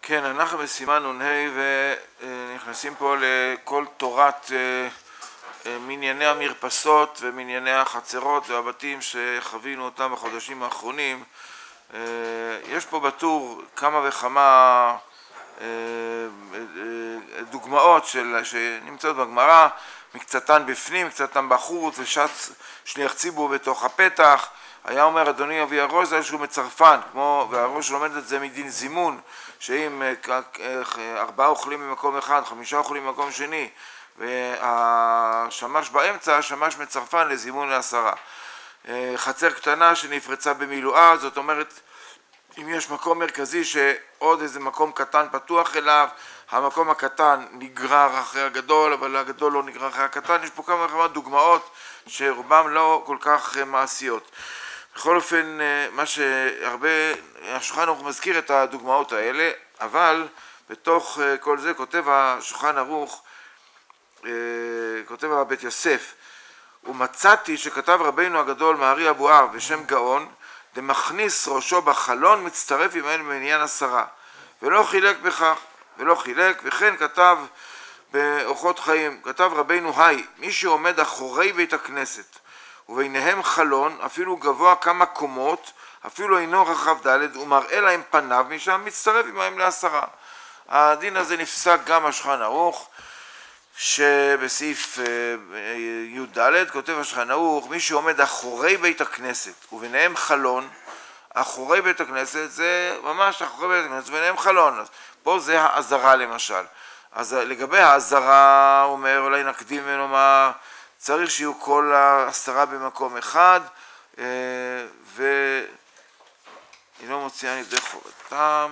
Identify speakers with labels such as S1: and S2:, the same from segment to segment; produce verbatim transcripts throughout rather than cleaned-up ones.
S1: כן, אנחנו בסימן נ"ה ונכנסים פה לכל תורת מנייני המרפסות ומנייני החצרות והבתים שחווינו אותם בחודשים האחרונים. יש פה בטור כמה וכמה דוגמאות של, שנמצאות בגמרא, מקצתן בפנים, מקצתן בחוץ, ושץ שליח ציבור בתוך הפתח. היה אומר אדוני אבי הראש זה שהוא מצרפן, כמו, והראש לומד את זה מדין זימון, שאם ארבעה אוכלים במקום אחד, חמישה אוכלים במקום שני, והשמש באמצע, השמש מצרפן לזימון לעשרה. חצר קטנה שנפרצה במילואה, זאת אומרת, אם יש מקום מרכזי שעוד איזה מקום קטן פתוח אליו, המקום הקטן נגרר אחרי הגדול, אבל הגדול לא נגרר אחרי הקטן. יש פה כמה וכמה דוגמאות שרובם לא כל כך מעשיות. בכל אופן, מה שהרבה, השולחן ערוך מזכיר את הדוגמאות האלה, אבל בתוך כל זה כותב השולחן ערוך, כותב הבית יוסף, ומצאתי שכתב רבינו הגדול מארי אבואב בשם גאון, דמכניס ראשו בחלון מצטרף עמהם במניין עשרה, ולא חילק בכך, ולא חילק, וכן כתב באורחות חיים, כתב רבינו היי, מי שעומד אחורי בית הכנסת, וביניהם חלון, אפילו גבוה כמה קומות, אפילו אינו רחב ד' ומראה להם פניו, משם מצטרף עמהם לעשרה. הדין הזה נפסק גם השולחן ערוך, שבסעיף י"ד כותב השולחן ערוך, מי שעומד אחורי בית הכנסת וביניהם חלון, אחורי בית הכנסת זה ממש אחורי בית הכנסת וביניהם חלון, אז פה זה האזהרה למשל. אז לגבי האזהרה הוא אומר, אולי נקדים ונאמר, צריך שיהיו כל העשרה במקום אחד, והיא לא מוציאה ידי חובתם.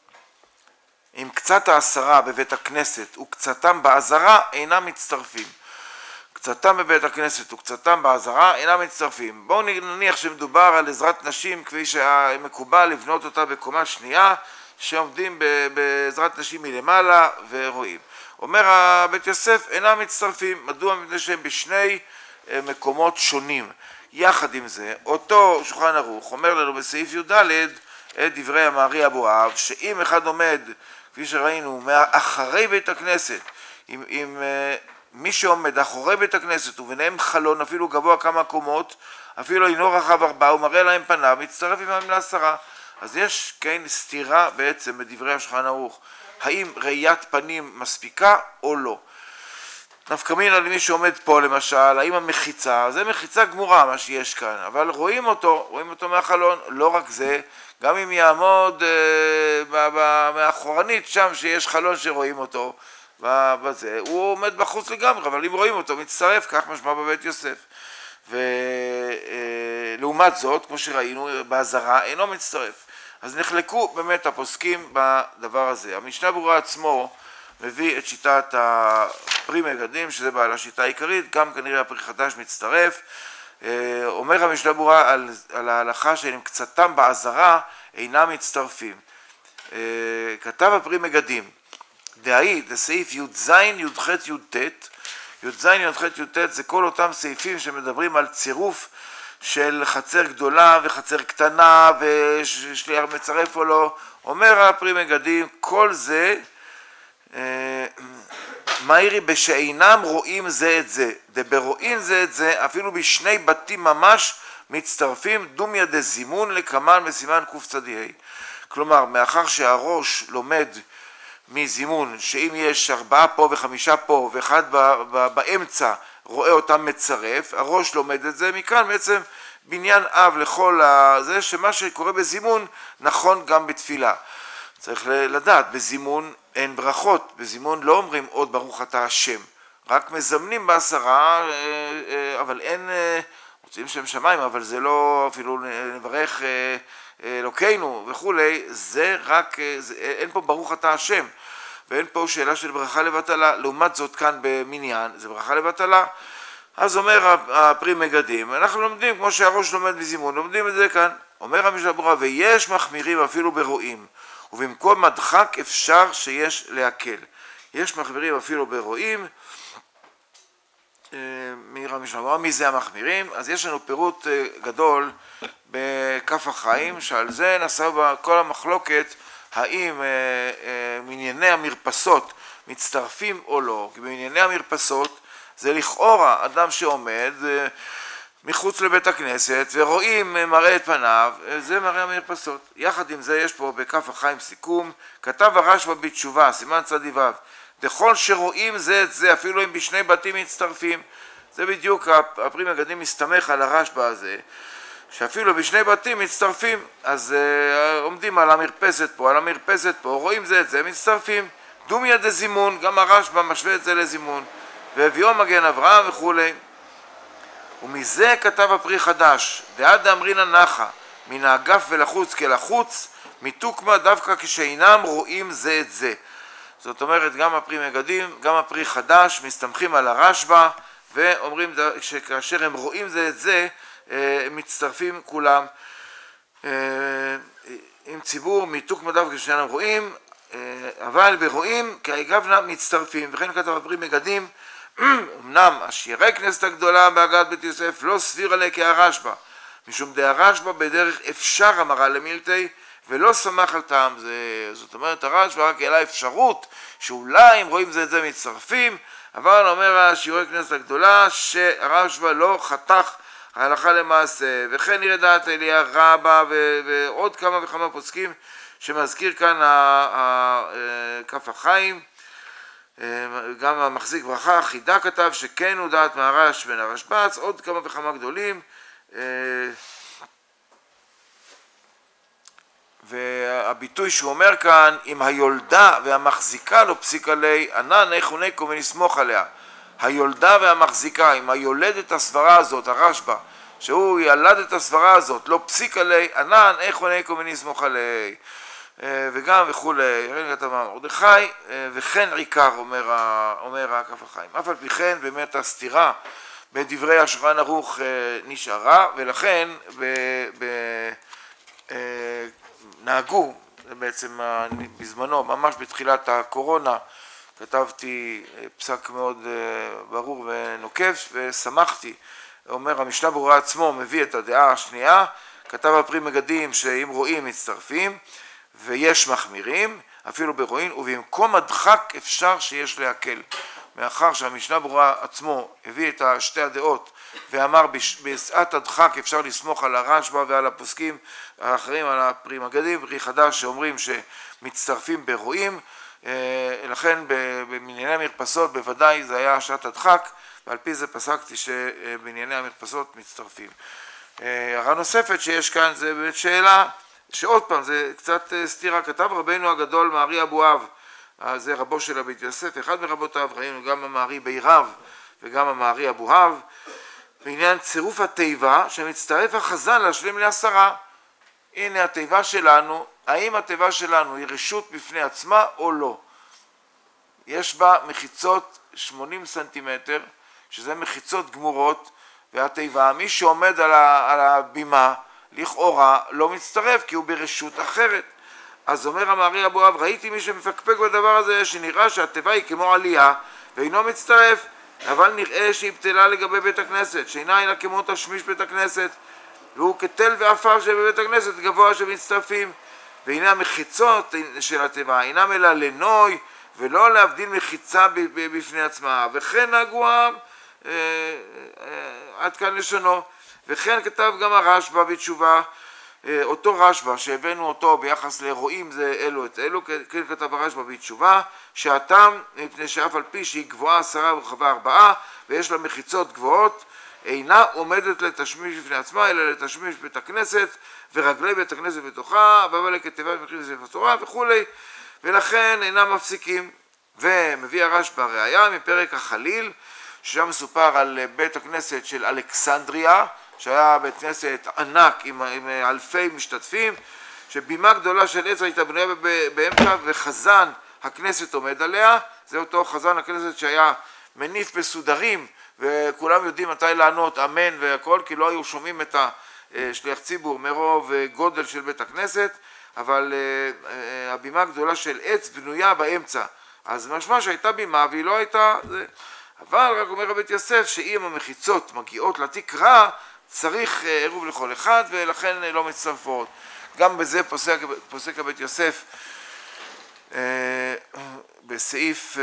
S1: אם קצת העשרה בבית הכנסת וקצתם בעזרה אינם מצטרפים. קצתם בבית הכנסת וקצתם בעזרה אינם מצטרפים. בואו נניח שמדובר על עזרת נשים כפי שמקובל לבנות אותה בקומה שנייה, שעומדים בעזרת נשים מלמעלה ורואים. אומר הבית יוסף אינם מצטרפים. מדוע? מפני שהם בשני מקומות שונים. יחד עם זה, אותו שולחן ערוך אומר לנו בסעיף י"ד את דברי מארי אבואב, שאם אחד עומד כפי שראינו, מאחרי בית הכנסת, עם, עם uh, מי שעומד אחורי בית הכנסת וביניהם חלון, אפילו גבוה כמה קומות, אפילו אינו רחב ארבעה, הוא מראה להם פניו, מצטרף עמהם לעשרה. אז יש כן סתירה בעצם בדברי השולחן ערוך, האם ראיית פנים מספיקה או לא. נפקא מינה למי שעומד פה למשל, האם המחיצה, זה מחיצה גמורה מה שיש כאן, אבל רואים אותו, רואים אותו מהחלון, לא רק זה, גם אם יעמוד אה, מאחורנית שם שיש חלון שרואים אותו בזה, הוא עומד בחוץ לגמרי, אבל אם רואים אותו מצטרף, כך משמע בבית יוסף. ולעומת זאת, כמו שראינו, בעזרה אינו מצטרף. אז נחלקו באמת הפוסקים בדבר הזה. המשנה ברורה עצמו מביא את שיטת הפרי מגדים, שזה בעל השיטה העיקרית, גם כנראה הפרי חדש מצטרף. אומר המשנה ברורה על, על ההלכה שהם קצתם בעזרה אינם מצטרפים. כתב הפרי מגדים, דהי, זה סעיף י"ז, י"ח, י"ט. י"ז, י"ח, י"ט זה כל אותם סעיפים שמדברים על צירוף של חצר גדולה וחצר קטנה ושליח מצרף או לא. אומר הפרי מגדים, כל זה מהירי בשאינם רואים זה את זה, דברואים זה את זה, אפילו בשני בתים ממש מצטרפים, דומיה דזימון לקמן בסימן קצ"ה. כלומר, מאחר שהראש לומד מזימון, שאם יש ארבעה פה וחמישה פה ואחד באמצע רואה אותם מצרף, הראש לומד את זה, מכאן בעצם בניין אב לכל זה, שמה שקורה בזימון נכון גם בתפילה. צריך לדעת, בזימון אין ברכות, בזימון לא אומרים עוד ברוך אתה השם, רק מזמנים בעשרה, אבל אין, מוצאים שם שמיים, אבל זה לא אפילו נברך אלוקינו וכולי, זה רק, זה, אין פה ברוך אתה השם, ואין פה שאלה של ברכה לבטלה. לעומת זאת כאן במניין, זה ברכה לבטלה. אז אומר הפרי מגדים, אנחנו לומדים כמו שהראש לומד בזימון, לומדים את זה כאן. אומר המשנה ברורה, ויש מחמירים אפילו ברואים, ובמקום מדחק אפשר שיש להקל. יש מחמירים אפילו ברואים. מאיר המשנה ברורה, מי זה המחמירים? אז יש לנו פירוט גדול בכף החיים, שעל זה נסע כל המחלוקת האם אה, אה, מנייני המרפסות מצטרפים או לא, כי במנייני המרפסות זה לכאורה אדם שעומד אה, מחוץ לבית הכנסת ורואים מראה את פניו, זה מראה המרפסות. יחד עם זה יש פה בכף החיים סיכום, כתב הרשב"א בתשובה, סימן צדי ו', דכל שרואים זה את זה, אפילו אם בשני בתים מצטרפים. זה בדיוק, הפרי מגדים מסתמך על הרשב"א הזה, שאפילו בשני בתים מצטרפים, אז uh, עומדים על המרפסת פה, על המרפסת פה, רואים זה את זה, מצטרפים. דומיה דזימון, גם הרשב"א משווה את זה לזימון, והביאו מגן אברהם וכולי. ומזה כתב הפרי חדש, דעד אמרינא נחה, מן האגף ולחוץ כלחוץ, מתוקמה דווקא כשאינם רואים זה את זה. זאת אומרת, גם הפרי מגדים, גם הפרי חדש, מסתמכים על הרשב"א, ואומרים שכאשר הם רואים זה את זה, הם מצטרפים כולם עם ציבור מתוקמה דווקא כשאינם רואים, אבל ברואים כאגבנה מצטרפים. וכן כתב הפרי מגדים, אמנם השירי כנסת הגדולה בהגת בית יוסף לא סביר עליה כהרשב"א, משום די הרשב"א בדרך אפשר אמרה למילתי ולא שמח על טעם זה. זאת אומרת, הרשב"א רק העלה אפשרות שאולי אם רואים זה את זה מצטרפים, אבל אומר השירי כנסת הגדולה שהרשב"א לא חתך ההלכה למעשה. וכן נראה דעת אליה רבא ועוד כמה וכמה פוסקים שמזכיר כאן כף החיים. גם המחזיק ברכה חידה כתב שכן הוא דעת מהרש בן הרשב"ץ, עוד כמה וכמה גדולים. והביטוי שהוא אומר כאן, אם היולדה והמחזיקה לא פסיקה לי, ענן איך הונקו ונסמוך עליה. היולדה והמחזיקה, אם היולד את הסברה הזאת, הרשב"א, שהוא ילד את הסברה הזאת, לא פסיקה לי, ענן איך הונקו ונסמוך עליה. וגם וכולי, כתב מרדכי, וכן עיקר אומר, אומר כף החיים. אף על פי כן באמת הסתירה בדברי השולחן ערוך נשארה, ולכן ב, ב, נהגו, בעצם בזמנו, ממש בתחילת הקורונה, כתבתי פסק מאוד ברור ונוקב, ושמחתי, אומר המשנה ברורה עצמו, מביא את הדעה השנייה, כתב הפרי מגדים שאם רואים מצטרפים, ויש מחמירים, אפילו ברואין, ובמקום הדחק אפשר שיש להקל. מאחר שהמשנה ברורה עצמו הביא את שתי הדעות ואמר בשעת הדחק אפשר לסמוך על הרשב"א ועל הפוסקים האחרים, על הפרי מגדים, פרי חדש שאומרים שמצטרפים ברואין, לכן במנייני המרפסות בוודאי זה היה שעת הדחק, ועל פי זה פסקתי שבנייני המרפסות מצטרפים. הערה נוספת שיש כאן זה באמת שאלה, שעוד פעם זה קצת סתירה, כתב רבנו הגדול מארי אבואב, זה רבו של הבית יוסף, אחד מרבותיו, ראינו גם המארי בירב וגם המארי אבואב, בעניין צירוף התיבה שמצטרף החזן להשלים לעשרה. הנה התיבה שלנו, האם התיבה שלנו היא רשות בפני עצמה או לא? יש בה מחיצות שמונים סנטימטר, שזה מחיצות גמורות, והתיבה, מי שעומד על, ה, על הבימה, לכאורה לא מצטרף כי הוא ברשות אחרת. אז אומר המארי אבואב, ראיתי מי שמפקפק בדבר הזה שנראה שהתיבה היא כמו עלייה ואינו מצטרף, אבל נראה שהיא בטלה לגבי בית הכנסת, שאינה אלא כמו תשמיש בית הכנסת, והוא כתל ואפר שבבית הכנסת גבוה שמצטרפים. והנה המחיצות של התיבה אינם אלא לנוי ולא להבדיל מחיצה בפני עצמה, וכן נהגו העם, אה, אה, עד כאן לשונו. וכן כתב גם הרשב"א בתשובה, אותו רשב"א שהבאנו אותו ביחס לרואים זה אלו את אלו, כן כתב הרשב"א בתשובה, שהטעם מפני שאף על פי שהיא גבוהה עשרה ורחבה ארבעה ויש לה מחיצות גבוהות, אינה עומדת לתשמיש בפני עצמה אלא לתשמיש בית הכנסת ורגלי בית הכנסת בתוכה, אבל כתיבה במחיר בספר תורה וכולי, ולכן אינם מפסיקים. ומביא הרשב"א ראיה מפרק החליל, ששם מסופר על בית הכנסת של אלכסנדריה, שהיה בית כנסת ענק עם, עם אלפי משתתפים, שבימה גדולה של עץ הייתה בנויה באמצע וחזן הכנסת עומד עליה. זה אותו חזן הכנסת שהיה מניף בסודרים, וכולם יודעים מתי לענות אמן והכל, כי לא היו שומעים את השליח ציבור מרוב גודל של בית הכנסת, אבל הבימה הגדולה של עץ בנויה באמצע, אז משמע שהייתה בימה והיא לא הייתה זה. אבל רק אומר הבית יוסף שאם המחיצות מגיעות לתקרה צריך עירוב לכל אחד ולכן לא מצטרפות. גם בזה פוסק, פוסק הבית יוסף בסעיף,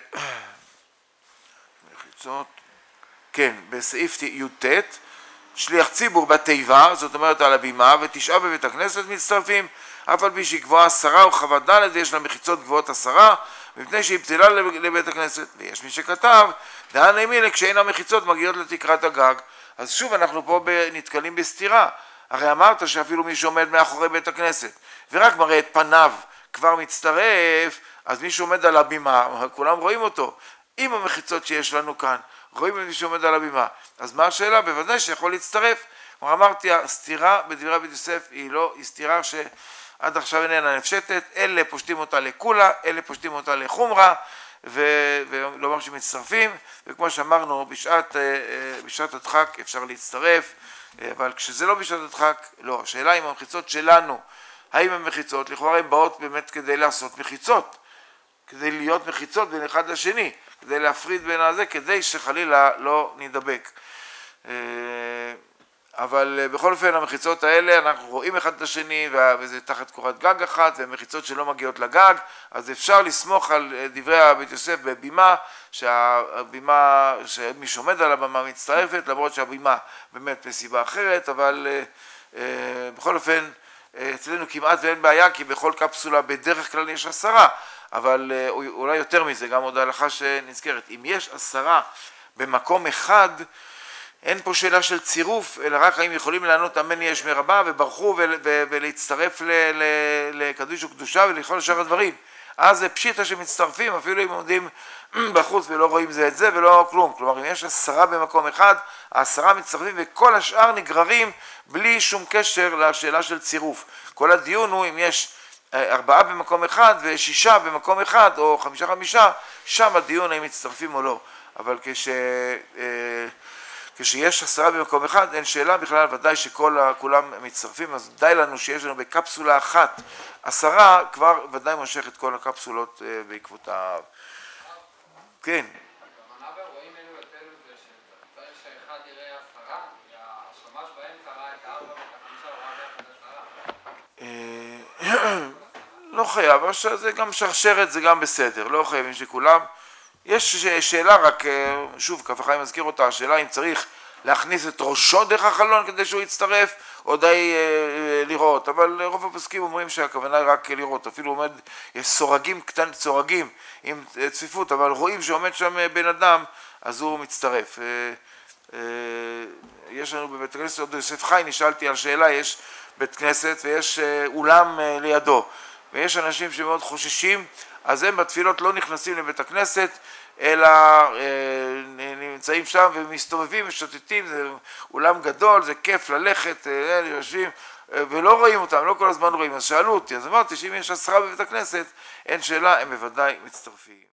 S1: מחיצות, כן, בסעיף י"ט, שליח ציבור בתיבה, זאת אומרת על הבימה, ותשעה בבית הכנסת מצטרפים, אף על פי שהיא גבוהה עשרה או חוות ד' יש לה מחיצות גבוהות עשרה, מפני שהיא פתילה לבית הכנסת. ויש מי שכתב, דהן ימינה כשאין המחיצות מגיעות לתקרת הגג. אז שוב אנחנו פה נתקלים בסתירה. הרי אמרת שאפילו מי שעומד מאחורי בית הכנסת, ורק מראה את פניו כבר מצטרף, אז מי שעומד על הבימה, כולם רואים אותו. עם המחיצות שיש לנו כאן, רואים את מי שעומד על הבימה. אז מה השאלה? בוודאי שיכול להצטרף. כמו אמרתי, הסתירה בדברי רבי יוסף היא לא, היא סתירה שעד עכשיו איננה נפשטת, אלה פושטים אותה לקולה, אלה פושטים אותה לחומרה, ולומר שמצטרפים, וכמו שאמרנו, בשעת, בשעת הדחק אפשר להצטרף, אבל כשזה לא בשעת הדחק, לא. השאלה אם המחיצות שלנו, האם המחיצות, לכאורה הן באות באמת כדי לעשות מחיצות, כדי להיות מחיצות בין אחד לשני, כדי להפריד בין הזה, כדי שחלילה לא נדבק. אבל בכל אופן המחיצות האלה אנחנו רואים אחד את השני, וזה תחת קורת גג אחת, והן מחיצות שלא מגיעות לגג, אז אפשר לסמוך על דברי בית יוסף בבימה, שהבימה, שמי שעומד על הבמה מצטרפת, למרות שהבימה באמת מסיבה אחרת, אבל בכל אופן אצלנו כמעט ואין בעיה, כי בכל קפסולה בדרך כלל יש עשרה, אבל אולי יותר מזה, גם עוד ההלכה שנזכרת, אם יש עשרה במקום אחד, אין פה שאלה של צירוף, אלא רק האם יכולים לענות אמן יש מרבה וברחו ולהצטרף לקדוש וקדושה ולכל שאר הדברים. אז זה פשיטה שמצטרפים, אפילו אם עומדים בחוץ ולא רואים זה את זה ולא כלום. כלומר, אם יש עשרה במקום אחד, העשרה מצטרפים וכל השאר נגררים בלי שום קשר לשאלה של צירוף. כל הדיון הוא אם יש ארבעה במקום אחד ושישה במקום אחד או חמישה חמישה, שם הדיון האם מצטרפים או לא. אבל כש... כשיש עשרה במקום אחד, אין שאלה בכלל, ודאי שכולם מצטרפים, אז די לנו שיש לנו בקפסולה אחת עשרה, כבר ודאי מושך את כל הקפסולות בעקבותיו. כן.
S2: במנה רואים אלו את אלו זה שצריך שאחד יראה עשרה, והשמש באמצע ראה את הארבע ואת החמישה הוא ראה את עשרה.
S1: לא חייב, זה גם שרשרת, זה גם בסדר, לא חייבים שכולם. יש שאלה רק, שוב, כף החיים מזכיר אותה, השאלה אם צריך להכניס את ראשו דרך החלון כדי שהוא יצטרף, או די אה, לראות, אבל רוב הפוסקים אומרים שהכוונה היא רק לראות, אפילו עומד, יש סורגים קטן, סורגים עם צפיפות, אבל רואים שעומד שם בן אדם, אז הוא מצטרף. אה, אה, יש לנו בבית הכנסת, עוד יוסף חי, נשאלתי על שאלה, יש בית כנסת ויש אה, אולם אה, לידו, ויש אנשים שמאוד חוששים, אז הם בתפילות לא נכנסים לבית הכנסת, אלא אה, נמצאים שם ומסתובבים, משוטטים, זה אולם גדול, זה כיף ללכת, אה, יושבים, אה, ולא רואים אותם, לא כל הזמן רואים, אז שאלו אותי, אז אמרתי שאם יש עשרה בבית הכנסת, אין שאלה, הם בוודאי מצטרפים.